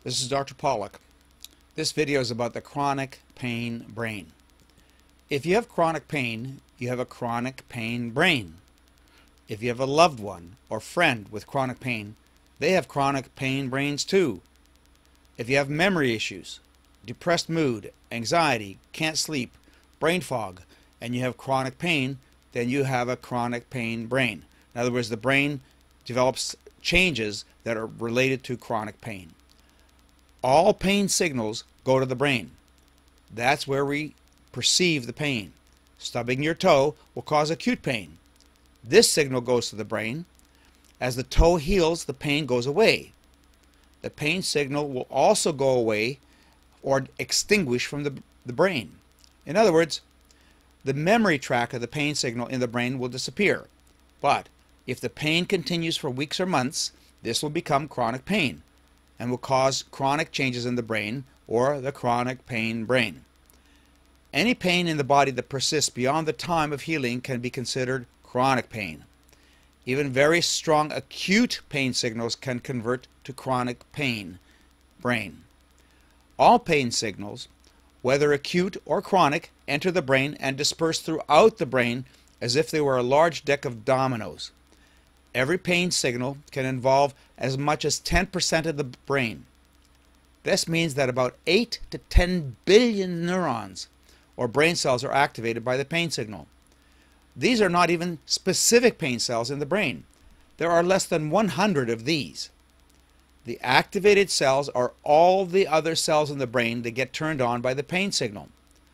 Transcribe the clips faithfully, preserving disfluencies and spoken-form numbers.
This is Doctor Pawluk. This video is about the chronic pain brain. If you have chronic pain, you have a chronic pain brain. If you have a loved one or friend with chronic pain, they have chronic pain brains too. If you have memory issues, depressed mood, anxiety, can't sleep, brain fog, and you have chronic pain, then you have a chronic pain brain. In other words, the brain develops changes that are related to chronic pain. All pain signals go to the brain. That's where we perceive the pain. Stubbing your toe will cause acute pain. This signal goes to the brain. As the toe heals, the pain goes away. The pain signal will also go away or extinguish from the, the brain. In other words, the memory track of the pain signal in the brain will disappear. But if the pain continues for weeks or months, this will become chronic pain and will cause chronic changes in the brain, or the chronic pain brain. Any pain in the body that persists beyond the time of healing can be considered chronic pain. Even very strong acute pain signals can convert to chronic pain brain. All pain signals, whether acute or chronic, enter the brain and disperse throughout the brain as if they were a large deck of dominoes. Every pain signal can involve as much as ten percent of the brain. This means that about eight to ten billion neurons or brain cells are activated by the pain signal. These are not even specific pain cells in the brain. There are less than one hundred of these. The activated cells are all the other cells in the brain that get turned on by the pain signal.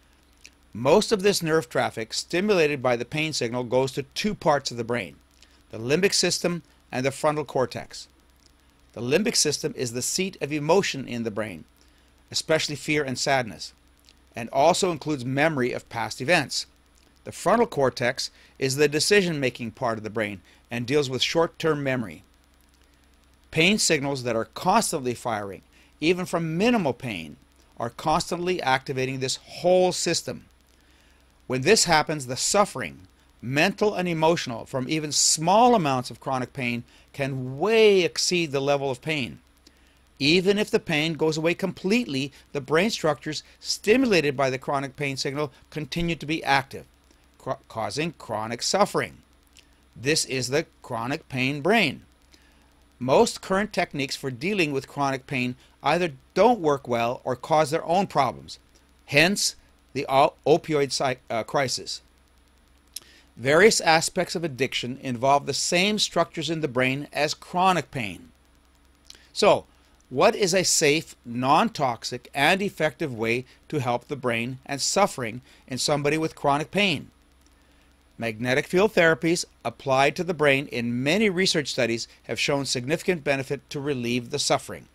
Most of this nerve traffic stimulated by the pain signal goes to two parts of the brain: the limbic system and the frontal cortex. The limbic system is the seat of emotion in the brain, especially fear and sadness, and also includes memory of past events. The frontal cortex is the decision-making part of the brain and deals with short-term memory. Pain signals that are constantly firing, even from minimal pain, are constantly activating this whole system. When this happens, the suffering, mental and emotional, from even small amounts of chronic pain can way exceed the level of pain. Even if the pain goes away completely, the brain structures stimulated by the chronic pain signal continue to be active, causing chronic suffering. This is the chronic pain brain. Most current techniques for dealing with chronic pain either don't work well or cause their own problems, hence the opioid uh, crisis. Various aspects of addiction involve the same structures in the brain as chronic pain. So, what is a safe, non-toxic, and effective way to help the brain and suffering in somebody with chronic pain? Magnetic field therapies applied to the brain in many research studies have shown significant benefit to relieve the suffering.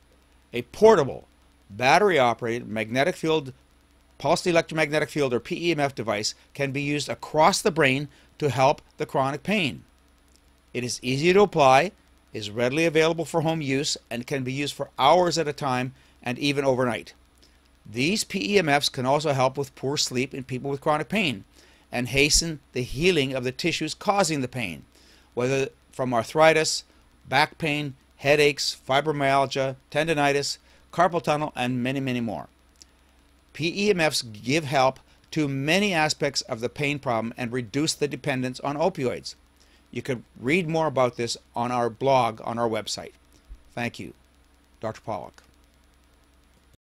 A portable, battery-operated magnetic field Pulsed Electromagnetic Field, or P E M F device, can be used across the brain to help the chronic pain. It is easy to apply, is readily available for home use, and can be used for hours at a time and even overnight. These P E M Fs can also help with poor sleep in people with chronic pain and hasten the healing of the tissues causing the pain, whether from arthritis, back pain, headaches, fibromyalgia, tendonitis, carpal tunnel, and many, many more. P E M Fs give help to many aspects of the pain problem and reduce the dependence on opioids. You can read more about this on our blog on our website. Thank you. Doctor Pawluk.